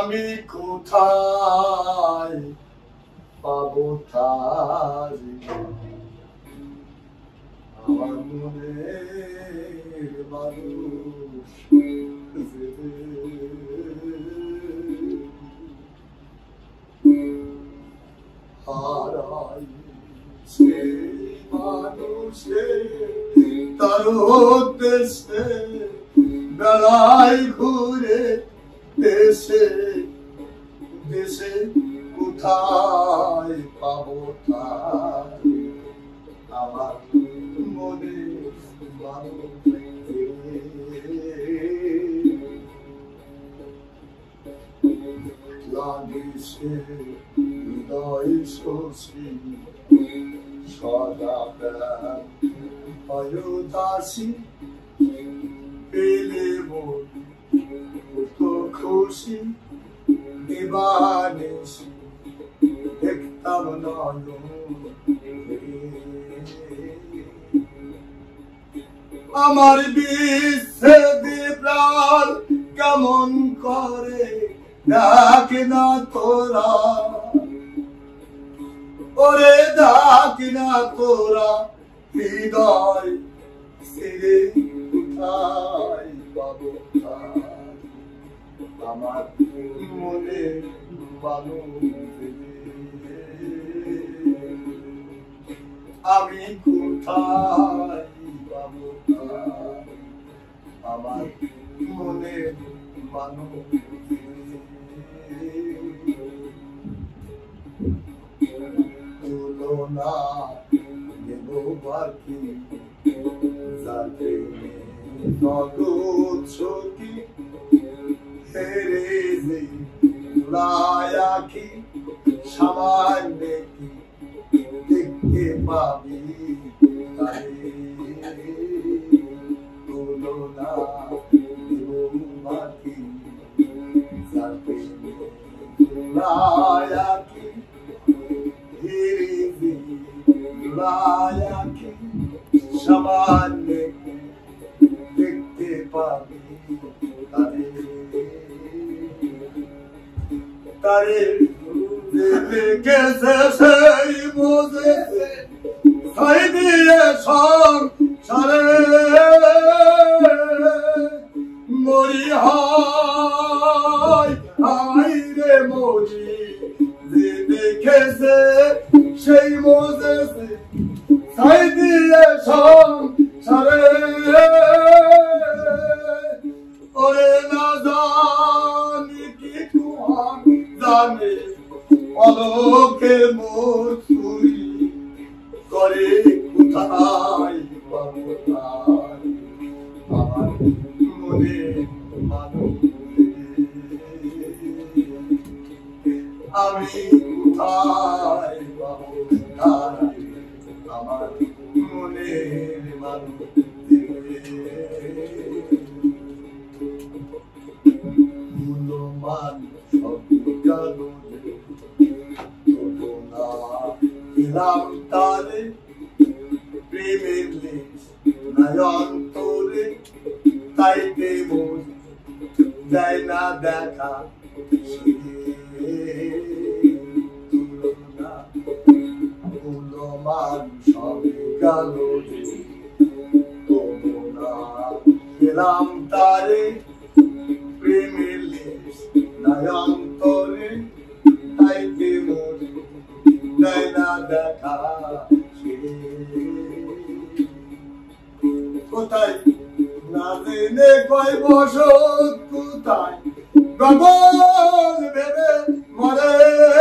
আমি কোথায় পাবো তার আমার মনের মানুষ হারাইছে মানুষে তার দেশে বেড়াই ঘুরে দেশে দেশে কোথায় পাবো তার আমার মনে লাগিছে হৃদয় শশী সদা প্রাণ অয়োদাসী পেলে মন তো খুশি দিবানিশি দেখতাম নয়ন আমার বিচ্ছেদে প্রাণ কেমন করে ডাকে না তোরা ওরে ডাকে না তোরা হৃদয় ছেড়ে কোথায় পাবো আমার মনে আমি কোথায় পাবো আমার মনে মানুষ তুলনা দেব বাকি যাতে নদী হেরে নেই লায়াকি সামান্য দেখতে পাবি তুলনা দেব বাকি যাতে লায়াকি হেরে নেই লায়াকি সামান্য দেখতে পাবি তারে দেখেছে সেই বুঝেছে ছাই দিয়ে সংসারে মরি হায় হায় রে মরি যে দেখেছে সেই বুঝেছে ছাই দিয়ে সংসারে ওরে না জানি কি তুহার জানে অলোকে মোর চুরি করে কোথায় পাবো তার আমার মনে মানুষ আমি কোথায় পাবো তার আমার মনের মানুষ মূল্যমান সব গেল দিলাম তারে প্রেমের নাই অন্তরে তাই দেব দেয় না দেখা মূল্যমান সব গেল তবু না দিলাম তারে প্রেমের নাই অন্তরে তাই দেব দেয় না দেখা কোথায় না জেনে কয় বসত কোথায় গগন ভেবে মরে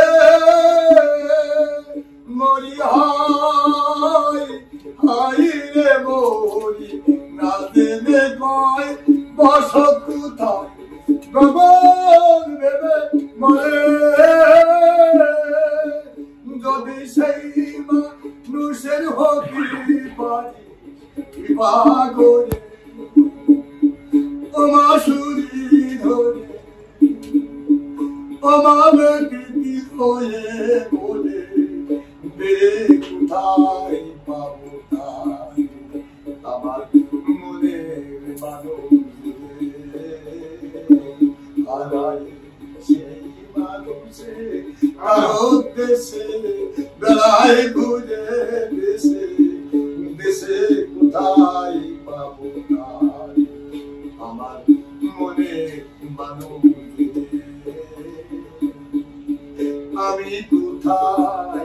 মরি হায় হায় রে মরি না জেনে কয় বসত কোথায় গগন ভেবে মরে যদি সেই মানুষের হতে পারি কৃপা করে ওমা সুরি ধরে ওমা বেটি হয়ে বলে বেড়ে কোথায় পাবো তাই আমার মনের মানুষ হারাইছে খুঁজে কারো দেশে বেলায় ঘুরে দেশে দেশে কোথায় পাবো তাই আমার মনে মানুষ আমি কোথায়